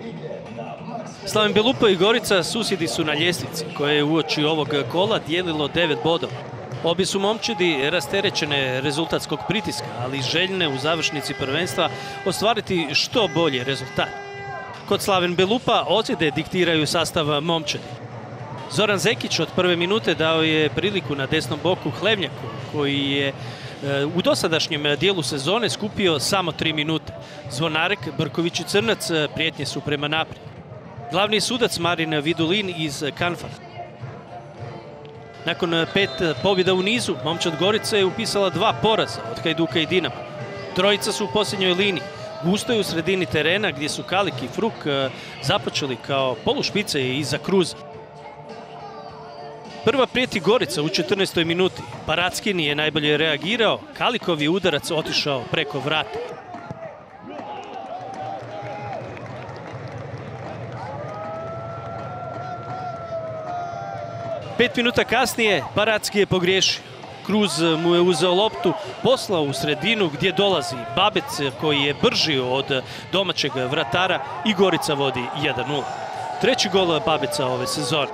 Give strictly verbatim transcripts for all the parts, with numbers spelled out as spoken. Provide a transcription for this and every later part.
Slaven Belupa i Gorica susjedi su na ljestvici koje je uoči ovog kola dijelilo devet bodova. Obje su momčadi rasterećene rezultatskog pritiska, ali željne u završnici prvenstva ostvariti što bolji rezultat. Kod Slaven Belupa ozljede diktiraju sastav momčadi. Zoran Zekić od prve minute dao je priliku na desnom boku Hlevnjaku, koji je u dosadašnjem dijelu sezone skupio samo tri minute. Zvonarek, Brković i Crnac prijetnje su prema naprijed. Glavni sudac Marin Vidulin iz Kanfara. Nakon pet pobjeda u nizu, momčad Gorice je upisala dva poraza od Hajduka i Dinama. Trojica su u posljednjoj liniji. Gusto je u sredini terena gdje su Kalik i Fruk započeli kao polušpice iza Kruza. Prva prijeti Gorica u četrnaestoj minuti. Parackin je najbolje reagirao, Kalikov je udarac otišao preko vrata. Pet minuta kasnije Paracki je pogriješio. Kruz mu je uzeo loptu, poslao u sredinu gdje dolazi Babec koji je brži od domaćeg vratara i Gorica vodi jedan nula. Treći gol Babeca ove sezone.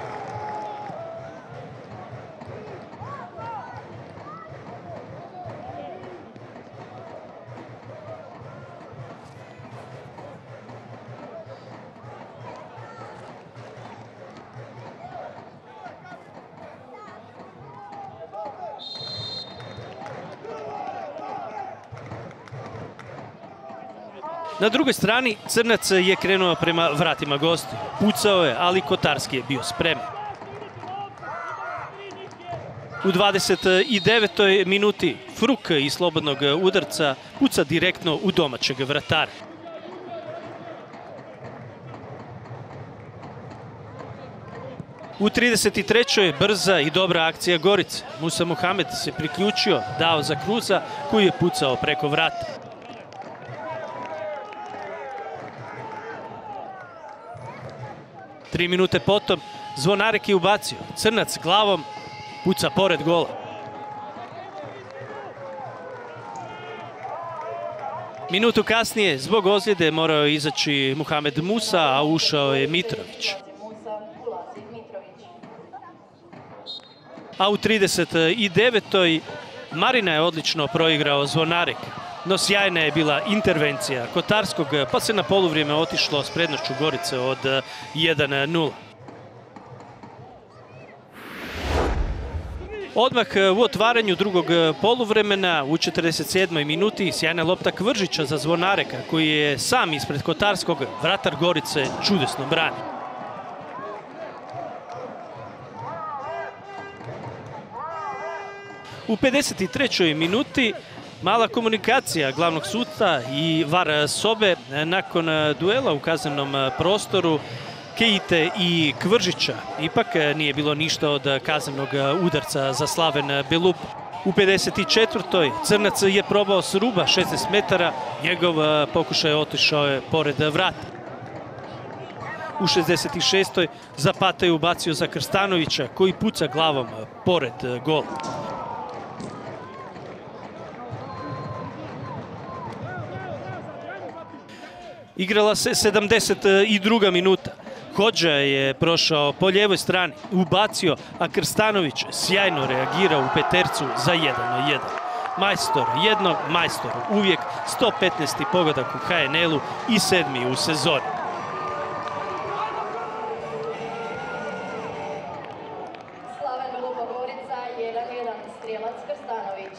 Na drugoj strani Crnac je krenuo prema vratima gosti. Pucao je, ali Kotarski je bio spreman. U dvadeset devetoj minuti Fruk iz slobodnog udarca puca direktno u domaćeg vratara. U trideset trećoj brza i dobra akcija Gorice. Musa Muhamed se priključio, dao za Kruza koji je pucao preko vrata. Tri minute potom Zvonarek je ubacio. Crnac glavom puca pored gola. Minutu kasnije zbog ozljede morao je izaći Muhamed Musa, a ušao je Mitrović. A u trideset devetoj Marina je odlično proigrao Zvonareka. No sjajna je bila intervencija Kotarskog, pa se na poluvrijeme otišlo s prednošću Gorice od jedan nula. Odmah u otvaranju drugog poluvremena u četrdeset sedmoj minuti sjajna lopta Kvržića za Zvonareka, koji je sam ispred Kotarskog, vratar Gorice čudesno brani. U pedeset trećoj minuti mala komunikacija glavnog suca i var sobe nakon duela u kaznenom prostoru Keite i Kvržića. Ipak nije bilo ništa od kaznenog udarca za Slaven Belupa. U pedeset četvrtoj Crnac je probao s ruba šesnaest metara, njegov pokušaj otišao je pored vrata. U šezdeset šestoj Zapata je ubacio za Krstanovića koji puca glavom pored gola. Igrala se sedamdeset druga minuta. Hodža je prošao po lijevoj strani, ubacio, a Krstanović sjajno reagirao u petercu za jedan na jedan. Majstor jednog, majstor uvijek, sto petnaesti pogodak u H N L-u i sedmi u sezoni. Slaven Belupa Gorica, jedan jedan, strijelac Krstanović.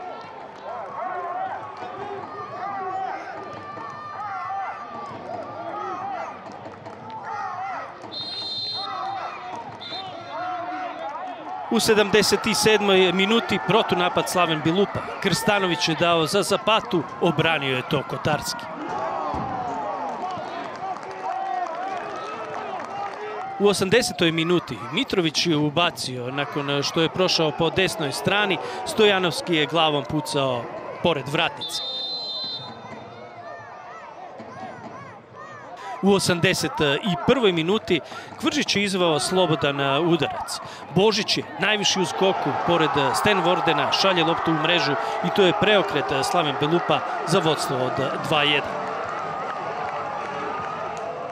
U sedamdeset sedmoj minuti protunapad Slaven Belupa. Krstanović je dao za Zapatu, obranio je to Kotarski. U osamdesetoj minuti Mitrović je ubacio nakon što je prošao po desnoj strani. Stojanovski je glavom pucao pored vratnice. U osamdeset prvoj minuti Kvržić je izveo slobodan udarac. Božić je najviši u skoku pored Sten Vordena, šalje loptu u mrežu i to je preokret Slaven Belupa za vodstvo od dva jedan.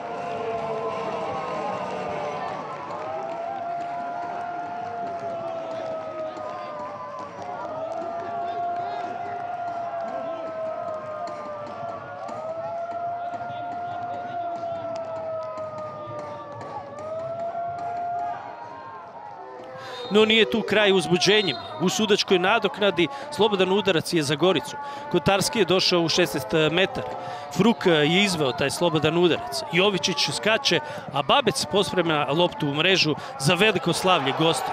No nije tu kraj uzbuđenjima. U sudačkoj nadoknadi slobodan udarac je za Goricu. Kotarski je došao u šesnaest metara. Fruk je izveo taj slobodan udarac. Jovičić skače, a Babec posprema loptu u mrežu za veliko slavlje gosta.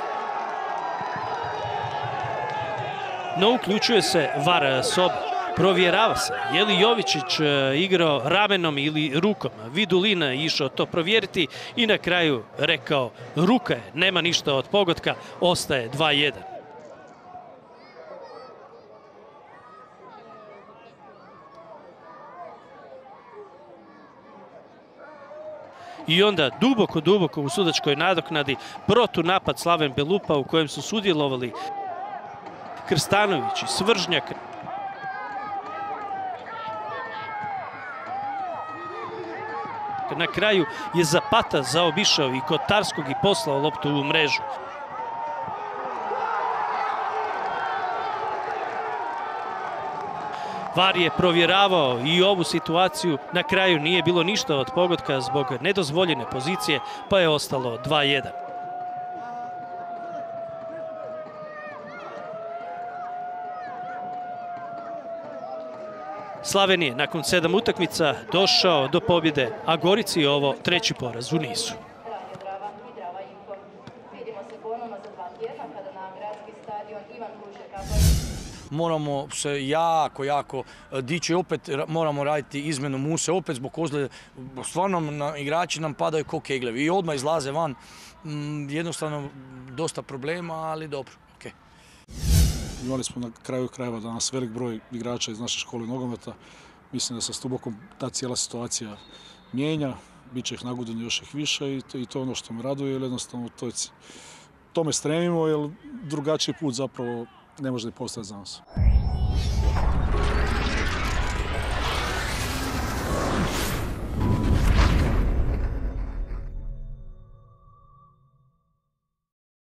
No uključuje se var soba. Provjerava se je li Jovičić igrao ramenom ili rukom. Vidulin je išao to provjeriti i na kraju rekao ruka je, nema ništa od pogotka, ostaje dva jedan. I onda duboko, duboko u sudačkoj nadoknadi protunapad Slaven Belupa u kojem su sudjelovali Krstanović i Svržnjak. Na kraju je Zapata zaobišao i Kotarskog i poslao loptu u mrežu. var je provjeravao i ovu situaciju. Na kraju nije bilo ništa od pogotka zbog nedozvoljene pozicije, pa je ostalo dva jedan. Slaven je nakon sedam utakmica došao do pobjede, a Gorici je ovo treći poraz u nizu. Moramo se jako, jako dići, opet moramo raditi izmjenu muse, opet zbog ozljede. Stvarno na, igrači nam padaju ko keglevi i odmah izlaze van. Jednostavno dosta problema, ali dobro. Okay. Imali smo na kraju krajeva danas velik broj igrača iz naše škole nogometa. Mislim da se s Tubokom ta cijela situacija mijenja, bit će ih nagodinu još ih više i to, i to je ono što me raduje, jer jednostavno to je, tome stremimo, jer drugačiji put zapravo ne može ni postojati za nas.